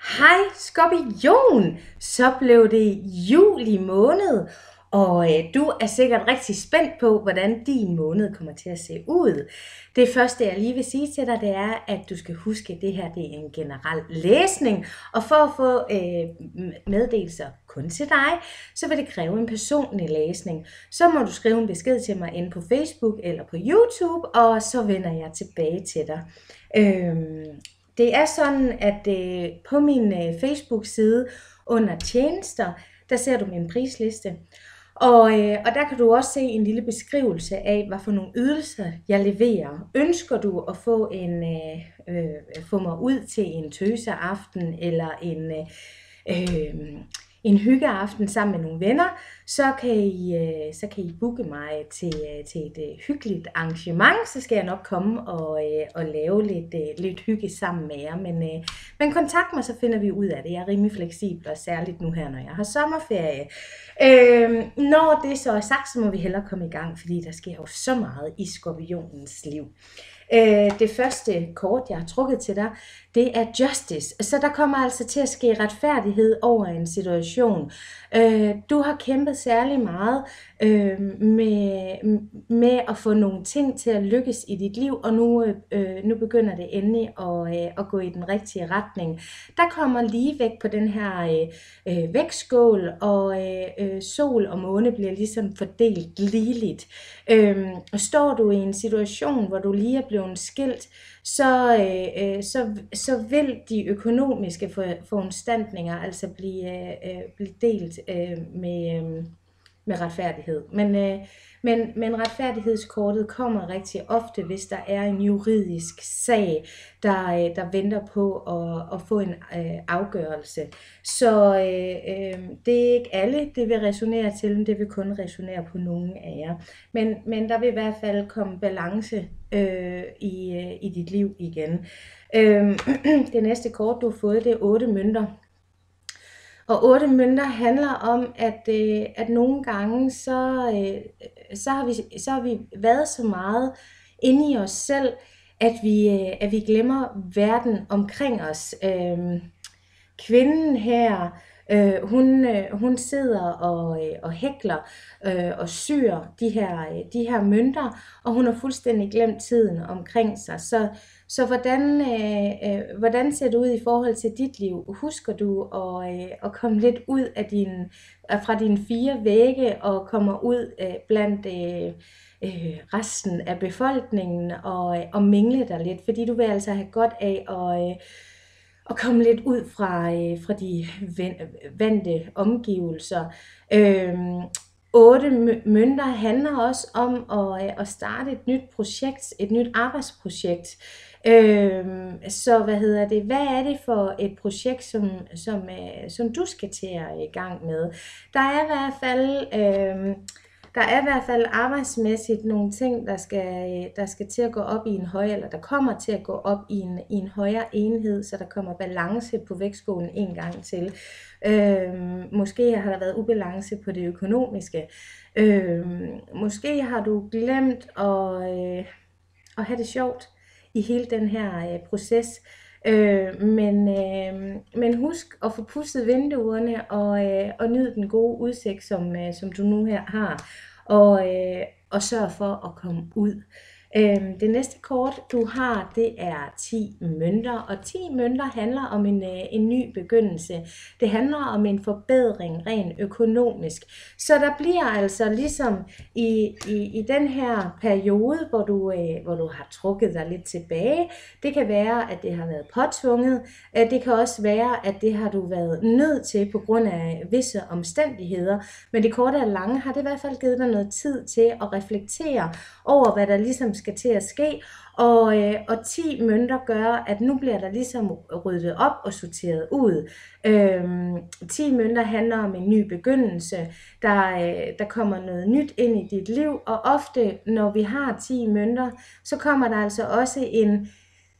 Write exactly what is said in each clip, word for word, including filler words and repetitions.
Hej Skorpion, så blev det juli måned, og øh, du er sikkert rigtig spændt på, hvordan din måned kommer til at se ud. Det første, jeg lige vil sige til dig, det er, at du skal huske, at det her det er en generel læsning, og for at få øh, meddelelser kun til dig, så vil det kræve en personlig læsning. Så må du skrive en besked til mig inde på Facebook eller på YouTube, og så vender jeg tilbage til dig. Øhm, Det er sådan, at øh, på min øh, Facebook-side under tjenester, der ser du min prisliste. Og, øh, og der kan du også se en lille beskrivelse af, hvad for nogle ydelser jeg leverer. Ønsker du at få, en, øh, øh, få mig ud til en tøseaften eller en... Øh, øh, en hyggeaften sammen med nogle venner, så kan I, øh, så kan I booke mig til, øh, til et øh, hyggeligt arrangement, så skal jeg nok komme og, øh, og lave lidt, øh, lidt hygge sammen med jer, men, øh, men kontakt mig, så finder vi ud af det. Jeg er rimelig fleksibel, og særligt nu her, når jeg har sommerferie. Øh, når det så er sagt, så må vi hellere komme i gang, fordi der sker jo så meget i skorpionens liv. Øh, det første kort, jeg har trukket til dig, det er Justice. Så der kommer altså til at ske retfærdighed over en situation. Øh, du har kæmpet særlig meget øh, med, med at få nogle ting til at lykkes i dit liv, og nu, øh, nu begynder det endelig at, øh, at gå i den rigtige retning. Der kommer ligevægt på den her øh, vægtskål, og øh, sol og måne bliver ligesom fordelt ligeligt. Øh, står du i en situation, hvor du lige er blevet skilt, så, øh, så, så vil de økonomiske for, foranstaltninger altså blive, øh, blive delt øh, med, øh, med retfærdighed. Men, øh, men, men retfærdighedskortet kommer rigtig ofte, hvis der er en juridisk sag, der, øh, der venter på at, at få en øh, afgørelse. Så øh, øh, det er ikke alle, det vil resonere til, men det vil kun resonere på nogle af jer. Men, men der vil i hvert fald komme balance øh, i, øh, i dit liv igen. Øh, det næste kort, du har fået, det er otte mønter. Og otte mønter handler om, at, øh, at nogle gange, så, øh, så, har vi, så har vi været så meget inde i os selv, at vi, øh, at vi glemmer verden omkring os. Øh, kvinden her, øh, hun, øh, hun sidder og, øh, og hækler øh, og syr de her, øh, de her mønter, og hun har fuldstændig glemt tiden omkring sig. Så Så hvordan, øh, øh, hvordan ser det ud i forhold til dit liv? Husker du at, øh, at komme lidt ud af din, fra dine fire vægge og kommer ud øh, blandt øh, øh, resten af befolkningen og, øh, og mingle dig lidt? Fordi du vil altså have godt af at, øh, at komme lidt ud fra, øh, fra de vante omgivelser. Øh, Otte mønter handler også om at, at starte et nyt projekt, et nyt arbejdsprojekt. Øhm, så hvad hedder det? Hvad er det for et projekt, som, som, som du skal til at i gang med? Der er i hvert fald, øhm, der er i hvert fald arbejdsmæssigt nogle ting, der skal, der skal til at gå op i en højere, eller der kommer til at gå op i en, i en højere enhed, så der kommer balance på vægtskålen en gang til. Øhm, måske har der været ubalance på det økonomiske. Øhm, måske har du glemt at, øh, at have det sjovt i hele den her øh, proces. Øh, men, øh, men husk at få pudset vinduerne og, øh, og nyde den gode udsigt, som, øh, som du nu her har. Og, øh, og sørg for at komme ud. Øhm, det næste kort, du har, det er ti mønter, og ti mønter handler om en, øh, en ny begyndelse. Det handler om en forbedring rent økonomisk. Så der bliver altså ligesom i, i, i den her periode, hvor du, øh, hvor du har trukket dig lidt tilbage, det kan være, at det har været påtvunget. Det kan også være, at det har du været nødt til på grund af visse omstændigheder. Men det korte og lange har det i hvert fald givet dig noget tid til at reflektere over, hvad der ligesom skal til at ske, og, øh, og ti mønter gør, at nu bliver der ligesom ryddet op og sorteret ud. Øhm, ti mønter handler om en ny begyndelse, der, øh, der kommer noget nyt ind i dit liv, og ofte, når vi har ti mønter, så kommer der altså også en,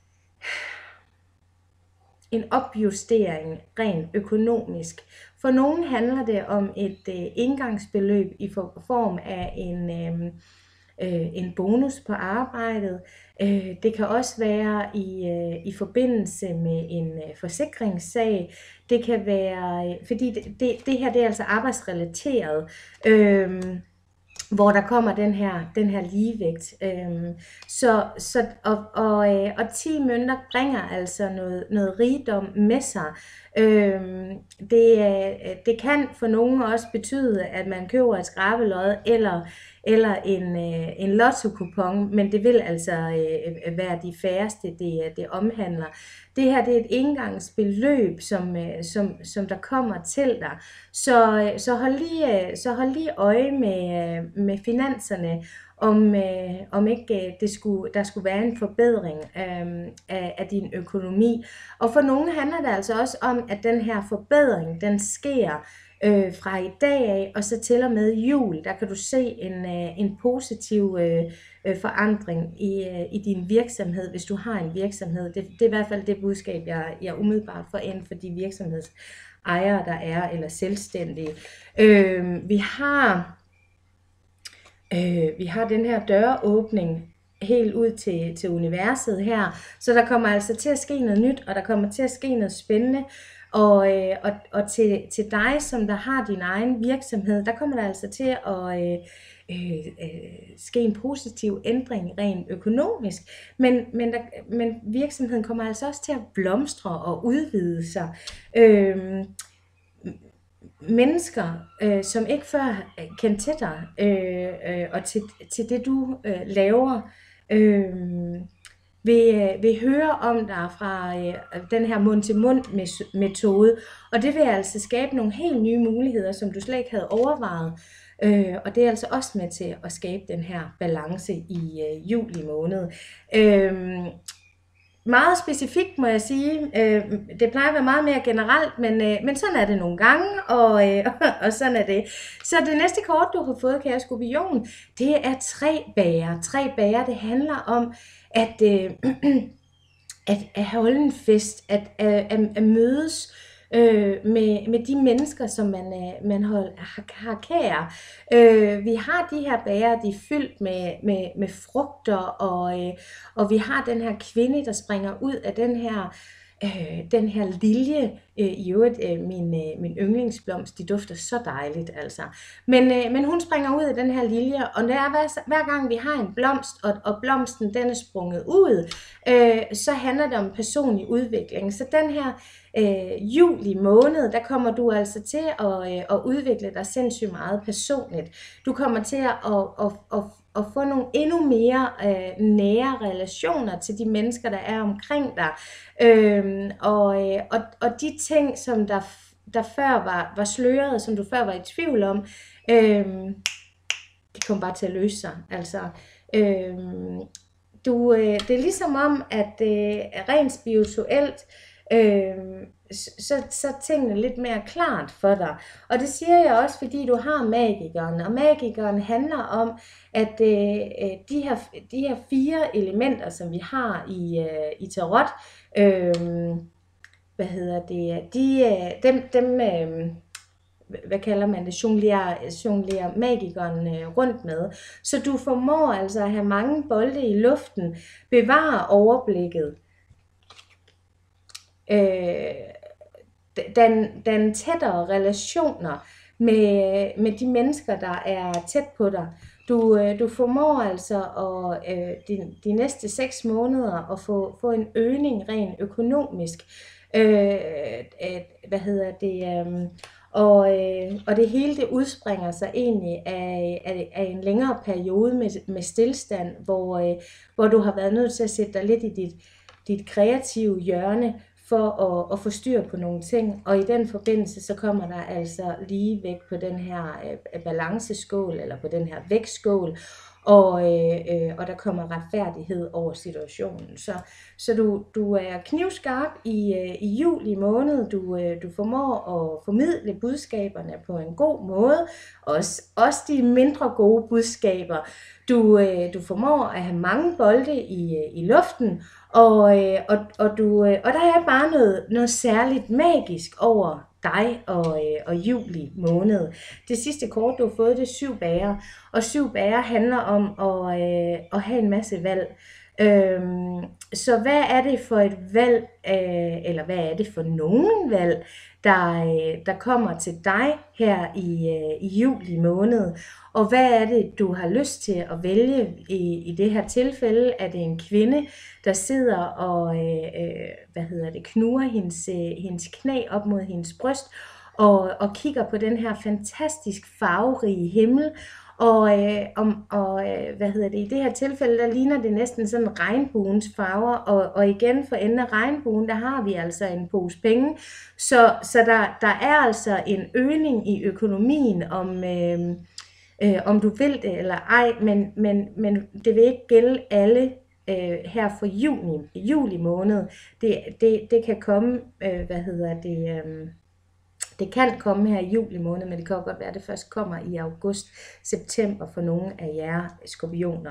en opjustering rent økonomisk. For nogen handler det om et øh, indgangsbeløb i for, form af en... Øh, øh, en bonus på arbejdet. Øh, det kan også være i, øh, i forbindelse med en øh, forsikringssag. Det kan være, øh, fordi det, det, det her det er altså arbejdsrelateret. Øh, hvor der kommer den her, den her ligevægt. Øhm, så, så, og, og, øh, og ti mønter bringer altså noget, noget rigdom med sig. Øhm, det, øh, det kan for nogen også betyde, at man køber et skrabelod eller, eller en, øh, en lotto-kupon, men det vil altså øh, være de færreste, det, det omhandler. Det her det er et engangsbeløb, som, øh, som, som der kommer til dig. Så, så, hold lige, så hold lige øje med, med finanserne, om, øh, om ikke det skulle, der skulle være en forbedring øh, af, af din økonomi. Og for nogle handler det altså også om, at den her forbedring, den sker øh, fra i dag af, og så til og med jul. Der kan du se en, øh, en positiv øh, øh, forandring i, øh, i din virksomhed, hvis du har en virksomhed. Det, det er i hvert fald det budskab, jeg, jeg umiddelbart får ind for de virksomhedsejere, der er, eller selvstændige. Øh, vi har... Øh, vi har den her døråbning helt ud til, til universet her, så der kommer altså til at ske noget nyt, og der kommer til at ske noget spændende, og, øh, og, og til, til dig, som der har din egen virksomhed, der kommer der altså til at øh, øh, øh, ske en positiv ændring rent økonomisk, men, men, der, men virksomheden kommer altså også til at blomstre og udvide sig. Øh, mennesker, øh, som ikke før kendte til dig, øh, øh, og til, til det du øh, laver, øh, vil, vil høre om dig fra øh, den her mund-til-mund metode, og det vil altså skabe nogle helt nye muligheder, som du slet ikke havde overvejet, øh, og det er altså også med til at skabe den her balance i øh, juli måned. Øh, Meget specifikt må jeg sige, øh, det plejer at være meget mere generelt, men, øh, men sådan er det nogle gange, og, øh, og sådan er det. Så det næste kort, du har fået, kære skorpion, det er tre bager. Tre bager, det handler om at, øh, at, at holde en fest, at, at, at mødes øh, med, med de mennesker, som man, øh, man hold, har, har kære. Øh, vi har de her bager, de er fyldt med, med, med frugter, og, øh, og vi har den her kvinde, der springer ud af den her, øh, den her lilje. Øh, I øvrigt, øh, min, øh, min yndlingsblomst, de dufter så dejligt altså. Men, øh, men hun springer ud af den her lilje, og det er, hver, hver gang vi har en blomst, og, og blomsten den er sprunget ud, øh, så handler det om personlig udvikling. Så den her øh, juli måned, der kommer du altså til at, øh, at udvikle dig sindssygt meget personligt. Du kommer til at, at, at, at, at få nogle endnu mere øh, nære relationer til de mennesker, der er omkring dig. Øh, og, øh, og, og de ting, som der, der før var, var sløret, som du før var i tvivl om, øh, de kommer bare til at løse sig. Altså, øh, du, øh, det er ligesom om, at øh, rent spirituelt, øh, så, så tingene lidt mere klart for dig. Og det siger jeg også, fordi du har magikeren, og magikeren handler om, at øh, de, her, de her fire elementer, som vi har i, øh, i tarot, øh, hvad hedder det, de, øh, dem, dem øh, hvad kalder man det, jonglerer, jonglerer magikeren øh, rundt med. Så du formår altså at have mange bolde i luften, bevare overblikket, øh, den, den tættere relationer med, med de mennesker, der er tæt på dig. Du, øh, du formår altså at, øh, de, de næste seks måneder at få, få en øgning rent økonomisk. Øh, øh, hvad hedder det? Øh, og, øh, og det hele det udspringer sig egentlig af, af, af en længere periode med, med stillstand, hvor, øh, hvor du har været nødt til at sætte dig lidt i dit, dit kreative hjørne, for at, at få styr på nogle ting, og i den forbindelse så kommer der altså lige væk på den her øh, balanceskål, eller på den her vægtskål, og, øh, øh, og der kommer retfærdighed over situationen. Så, så du, du er knivskarp i, øh, i juli måned, du, øh, du formår at formidle budskaberne på en god måde, også, også de mindre gode budskaber. Du, øh, du formår at have mange bolde i, i luften, og, øh, og, og, du, øh, og der er bare noget, noget særligt magisk over dig og, øh, og juli måned. Det sidste kort, du har fået, det er syv bager, og syv bager handler om at, øh, at have en masse valg. Øhm, så hvad er det for et valg, øh, eller hvad er det for nogen valg, der, øh, der kommer til dig her i, øh, i juli måned? Og hvad er det, du har lyst til at vælge i, i det her tilfælde? Er det en kvinde, der sidder og øh, hvad hedder det, knuger hendes, øh, hendes knæ op mod hendes bryst, og, og kigger på den her fantastisk farverige himmel? Og, øh, om, og øh, hvad hedder det, i det her tilfælde, der ligner det næsten sådan regnbuens farver, og, og igen for enden af regnbuen, der har vi altså en pose penge, så, så der, der er altså en øgning i økonomien, om, øh, øh, om du vil det eller ej, men, men, men det vil ikke gælde alle øh, her for juni, juli måned. Det, det, det kan komme, øh, hvad hedder det... Øh, Det kan komme her i juli måned, men det kan også godt være, at det først kommer i august, september for nogle af jer skorpioner.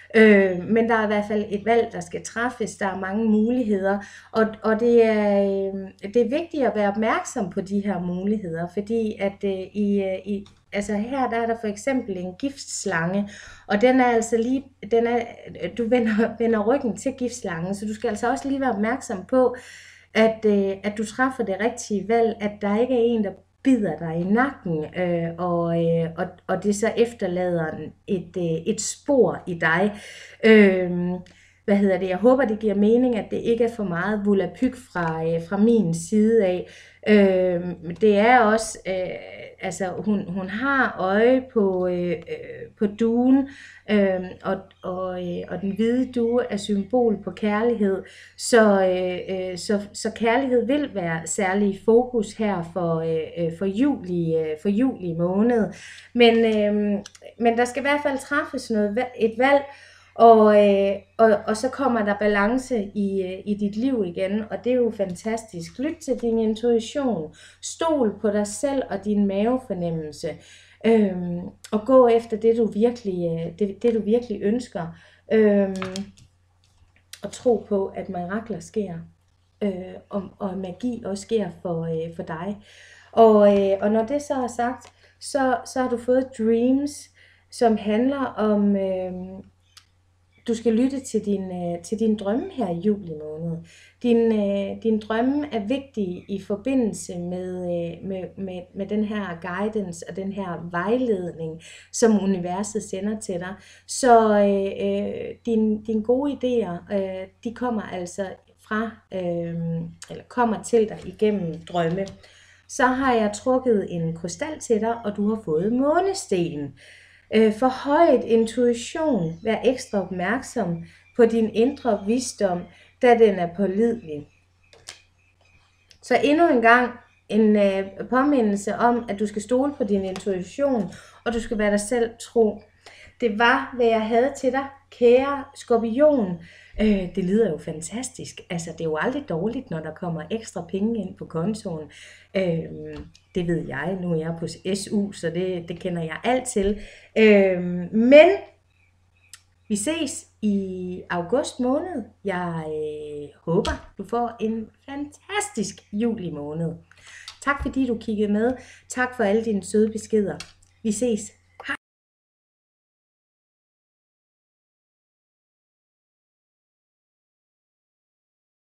Øh, men der er i hvert fald et valg, der skal træffes. Der er mange muligheder, og, og det, er, det er vigtigt at være opmærksom på de her muligheder, fordi at øh, i, i, altså her der er der for eksempel en giftslange, og den er altså lige, den er, du vender, vender ryggen til giftslangen, så du skal altså også lige være opmærksom på, At, øh, at du træffer det rigtige valg, at der ikke er en, der bider dig i nakken, øh, og, øh, og, og det så efterlader et, øh, et spor i dig. Øh, hvad hedder det? Jeg håber, det giver mening, at det ikke er for meget volapyk fra, øh, fra min side af. Øh, det er også, øh, altså hun, hun har øje på, øh, på duen, øh, og, og, øh, og den hvide due er symbol på kærlighed, så, øh, så, så kærlighed vil være særlig i fokus her for, øh, for, juli, øh, for juli måned. Men, øh, men der skal i hvert fald træffes noget, et valg, Og, øh, og, og så kommer der balance i, øh, i dit liv igen, og det er jo fantastisk. Lyt til din intuition, stol på dig selv og din mavefornemmelse, øhm, og gå efter det du virkelig, øh, det, det, du virkelig ønsker, øhm, og tro på, at mirakler sker, øh, og, og magi også sker for, øh, for dig. Og, øh, og når det så er sagt, så, så har du fået dreams, som handler om... Øh, Du skal lytte til din, til din drømme her i juli måned. Din, din drømme er vigtig i forbindelse med, med, med, med den her guidance og den her vejledning, som universet sender til dig. Så øh, din, dine gode idéer, øh, de kommer altså fra, øh, eller kommer til dig igennem drømme. Så har jeg trukket en krystal til dig, og du har fået månesten. Forhøjet intuition, vær ekstra opmærksom på din indre visdom, da den er pålidelig. Så endnu en gang en øh, påmindelse om, at du skal stole på din intuition, og du skal være dig selv tro. Det var, hvad jeg havde til dig, kære skorpion. Øh, det lyder jo fantastisk. Altså, det er jo aldrig dårligt, når der kommer ekstra penge ind på kontoen. Øh, det ved jeg. Nu er jeg på S U, så det, det kender jeg alt til. Øh, men vi ses i august måned. Jeg øh, håber, du får en fantastisk juli måned. Tak fordi du kiggede med. Tak for alle dine søde beskeder. Vi ses.